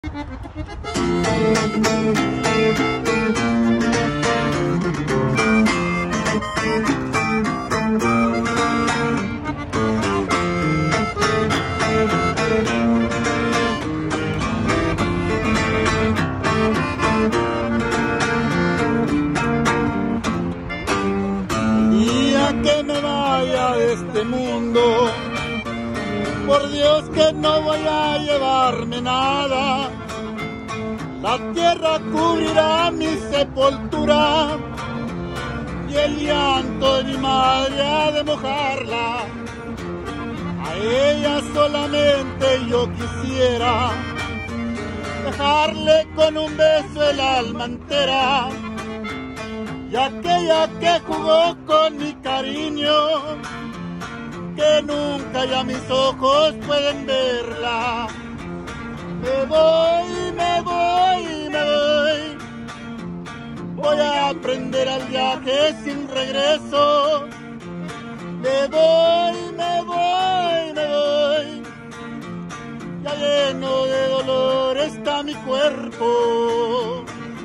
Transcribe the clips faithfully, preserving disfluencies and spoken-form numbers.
Que me vaya de este mundo, por Dios que no voy a llevarme nada. La tierra cubrirá mi sepultura y el llanto de mi madre ha de mojarla. A ella solamente yo quisiera dejarle con un beso el alma entera. Y aquella que jugó con mi cariño, que nunca ya mis ojos pueden verla. Me voy, me voy, me voy. Voy a aprender al viaje sin regreso. Me voy, me voy, me voy. Ya lleno de dolor está mi cuerpo.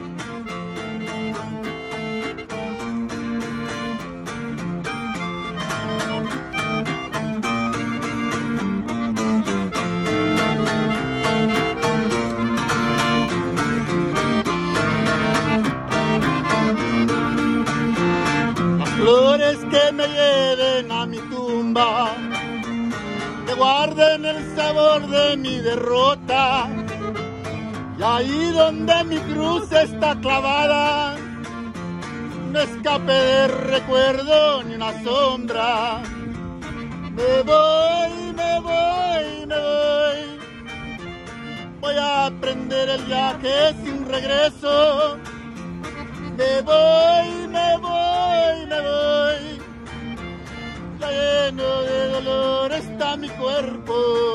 Flores que me lleven a mi tumba, que guarden el sabor de mi derrota. Y ahí donde mi cruz está clavada, no escape de recuerdo ni una sombra. Me voy, me voy, me voy. Voy a aprender el viaje sin regreso. Me voy, me voy, me voy. Ya lleno de dolor está mi cuerpo.